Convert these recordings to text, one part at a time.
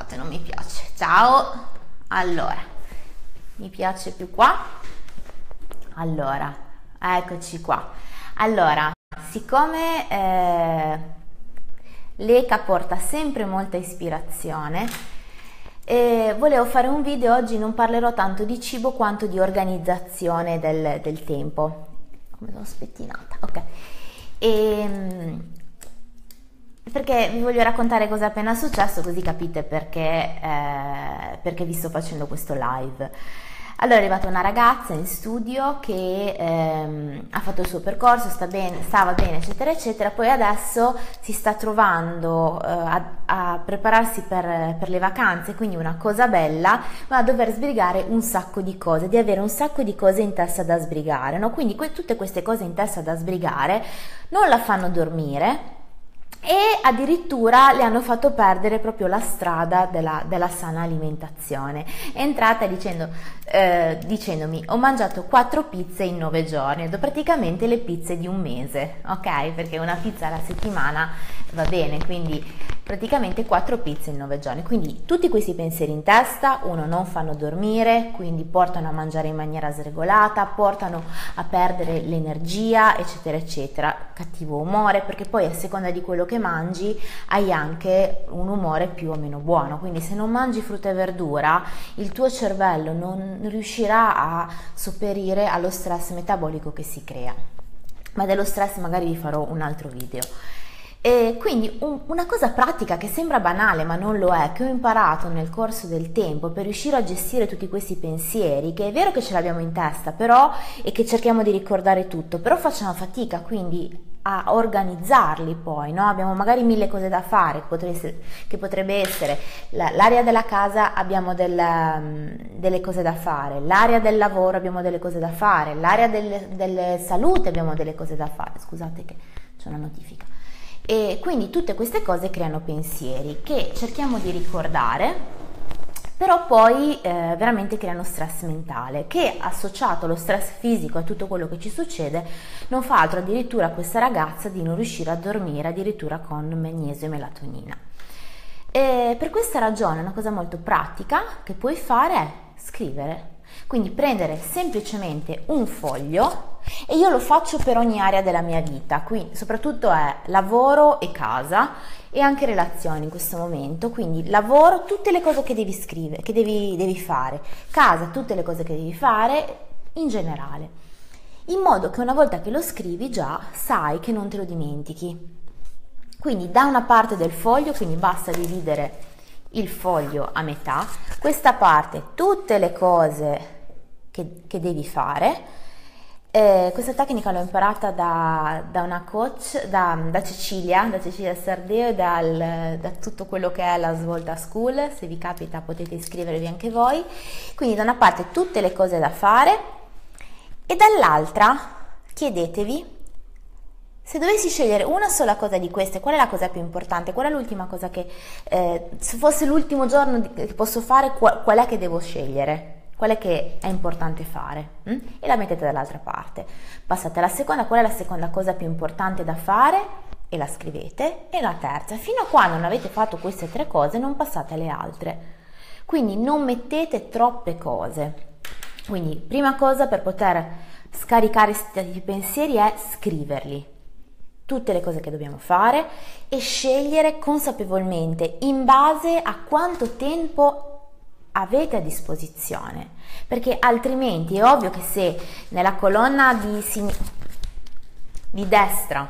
scusate, non mi piace. Ciao. Allora, mi piace più qua. Allora, eccoci qua. Allora, siccome l'ECA porta sempre molta ispirazione, volevo fare un video oggi. Non parlerò tanto di cibo quanto di organizzazione del tempo. Come sono spettinata, ok. Perché vi voglio raccontare cosa è appena successo, così capite perché vi sto facendo questo live. Allora è arrivata una ragazza in studio che ha fatto il suo percorso, stava bene, eccetera eccetera, poi adesso si sta trovando a prepararsi per le vacanze, quindi una cosa bella, ma a dover sbrigare un sacco di cose, di avere un sacco di cose in testa da sbrigare, no? Quindi tutte queste cose in testa da sbrigare non la fanno dormire, e addirittura le hanno fatto perdere proprio la strada della sana alimentazione. È entrata dicendomi: ho mangiato 4 pizze in 9 giorni, praticamente le pizze di un mese, ok? Perché una pizza alla settimana va bene, quindi praticamente 4 pizze in 9 giorni. Quindi tutti questi pensieri in testa, non fanno dormire, quindi portano a mangiare in maniera sregolata, portano a perdere l'energia, eccetera eccetera, cattivo umore, perché poi a seconda di quello che mangi hai anche un umore più o meno buono. Quindi se non mangi frutta e verdura, il tuo cervello non riuscirà a sopperire allo stress metabolico che si crea, ma dello stress magari vi farò un altro video. E quindi una cosa pratica che sembra banale ma non lo è, che ho imparato nel corso del tempo per riuscire a gestire tutti questi pensieri, che è vero che ce l'abbiamo in testa però, e che cerchiamo di ricordare tutto, però facciamo fatica quindi a organizzarli poi, no? Abbiamo magari 1000 cose da fare, che potrebbe essere l'area della casa, abbiamo delle cose da fare, l'area del lavoro abbiamo delle cose da fare, l'area delle salute abbiamo delle cose da fare. Scusate che c'è una notifica. E quindi tutte queste cose creano pensieri che cerchiamo di ricordare, però poi veramente creano stress mentale, che associato allo stress fisico, a tutto quello che ci succede, non fa altro addirittura a questa ragazza di non riuscire a dormire, addirittura con magnesio e melatonina. E per questa ragione una cosa molto pratica che puoi fare è scrivere. Quindi prendere semplicemente un foglio, e io lo faccio per ogni area della mia vita, quindi soprattutto è lavoro e casa e anche relazioni in questo momento. Quindi lavoro, tutte le cose che devi scrivere, che devi fare, casa, tutte le cose che devi fare in generale, in modo che una volta che lo scrivi già sai che non te lo dimentichi. Quindi da una parte del foglio, quindi basta dividere il foglio a metà, questa parte tutte le cose che devi fare. Questa tecnica l'ho imparata da una coach, da Cecilia Sardeo, e da tutto quello che è la Svolta School. Se vi capita potete iscrivervi anche voi. Quindi da una parte tutte le cose da fare, e dall'altra chiedetevi: se dovessi scegliere una sola cosa di queste, qual è la cosa più importante? Qual è l'ultima cosa che, se fosse l'ultimo giorno che posso fare, qual è che devo scegliere? Qual è che è importante fare? E la mettete dall'altra parte. Passate alla seconda: qual è la seconda cosa più importante da fare? E la scrivete. E la terza. Fino a quando non avete fatto queste 3 cose non passate alle altre. Quindi non mettete troppe cose. Quindi prima cosa per poter scaricare questi pensieri è scriverli, tutte le cose che dobbiamo fare, e scegliere consapevolmente in base a quanto tempo avete a disposizione, perché altrimenti è ovvio che se nella colonna di destra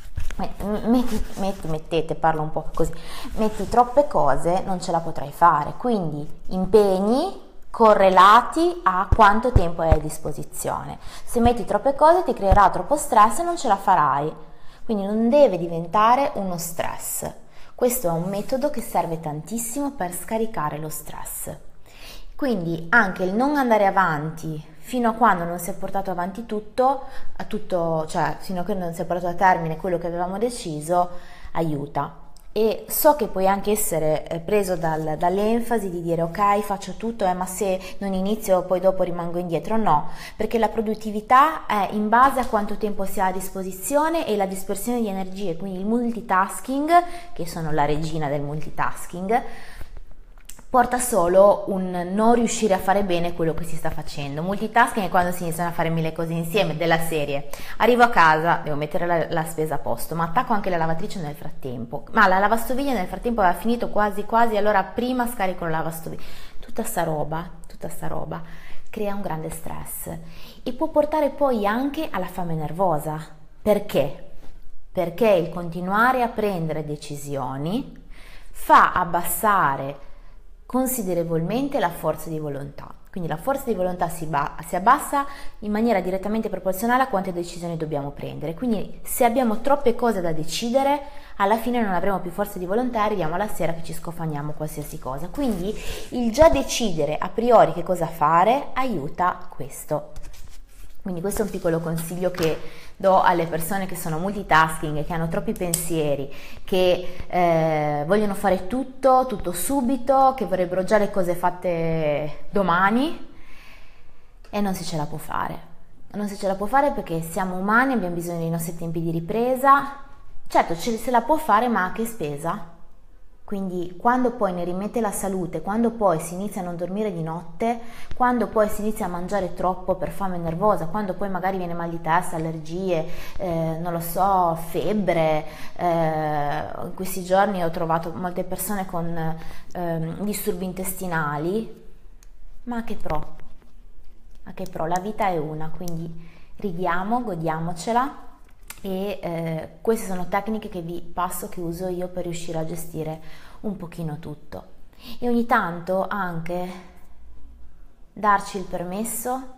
parlo un po' così, metti troppe cose, non ce la potrai fare. Quindi impegni correlati a quanto tempo hai a disposizione. Se metti troppe cose ti creerà troppo stress e non ce la farai. Quindi non deve diventare uno stress. Questo è un metodo che serve tantissimo per scaricare lo stress. Quindi anche il non andare avanti fino a quando non si è portato avanti cioè fino a quando non si è portato a termine quello che avevamo deciso, aiuta. E so che puoi anche essere preso dall'enfasi di dire: ok, faccio tutto, ma se non inizio poi dopo rimango indietro. No, perché la produttività è in base a quanto tempo si ha a disposizione e la dispersione di energie. Quindi il multitasking, che sono la regina del multitasking, porta solo un non riuscire a fare bene quello che si sta facendo. Multitasking è quando si iniziano a fare mille cose insieme, della serie: arrivo a casa, devo mettere la spesa a posto, ma attacco anche la lavatrice nel frattempo, ma la lavastoviglie nel frattempo aveva finito quasi quasi, allora prima scarico la lavastoviglie. Tutta sta roba crea un grande stress e può portare poi anche alla fame nervosa. Perché? Perché il continuare a prendere decisioni fa abbassare considerevolmente la forza di volontà. Quindi la forza di volontà si abbassa in maniera direttamente proporzionale a quante decisioni dobbiamo prendere. Quindi se abbiamo troppe cose da decidere, alla fine non avremo più forza di volontà e arriviamo alla sera che ci scofaniamo qualsiasi cosa. Quindi il già decidere a priori che cosa fare aiuta questo. Quindi questo è un piccolo consiglio che do alle persone che sono multitasking, che hanno troppi pensieri, che vogliono fare tutto subito, che vorrebbero già le cose fatte domani e non si ce la può fare. Non si ce la può fare perché siamo umani, abbiamo bisogno dei nostri tempi di ripresa. Certo, se la può fare, ma a che spesa? Quindi quando poi ne rimette la salute, quando poi si inizia a non dormire di notte, quando poi si inizia a mangiare troppo per fame nervosa, quando poi magari viene mal di testa, allergie, non lo so, febbre, in questi giorni ho trovato molte persone con disturbi intestinali, ma che pro? La vita è una, quindi ridiamo, godiamocela. E queste sono tecniche che vi passo, che uso io per riuscire a gestire un pochino tutto, e ogni tanto anche darvi il permesso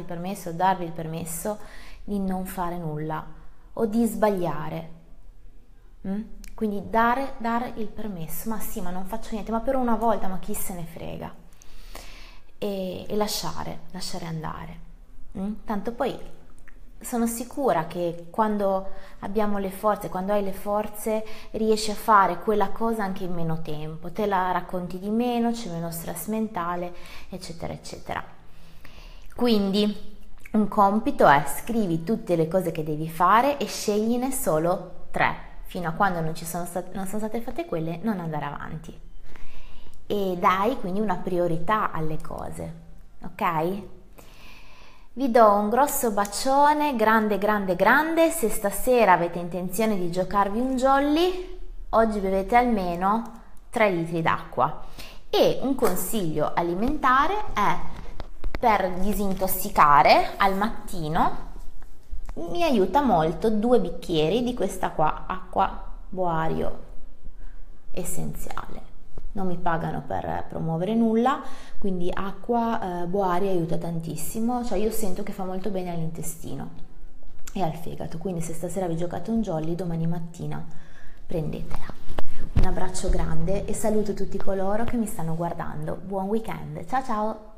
di non fare nulla o di sbagliare. Quindi dare il permesso, ma sì, ma non faccio niente, ma per una volta, ma chi se ne frega, e lasciare andare. Tanto poi sono sicura che quando abbiamo le forze, quando hai le forze, riesci a fare quella cosa anche in meno tempo, te la racconti di meno, c'è meno stress mentale, eccetera, eccetera. Quindi un compito è: scrivi tutte le cose che devi fare e scegliene solo 3. Fino a quando non sono state fatte quelle, non andare avanti. E dai quindi una priorità alle cose, ok? Vi do un grosso bacione, grande. Se stasera avete intenzione di giocarvi un jolly, oggi bevete almeno 3 litri d'acqua. E un consiglio alimentare è: per disintossicare al mattino mi aiuta molto 2 bicchieri di questa qua, acqua Boario essenziale. Non mi pagano per promuovere nulla, quindi acqua Boario aiuta tantissimo, cioè io sento che fa molto bene all'intestino e al fegato. Quindi se stasera vi giocate un jolly, domani mattina prendetela. Un abbraccio grande e saluto tutti coloro che mi stanno guardando. Buon weekend, ciao ciao!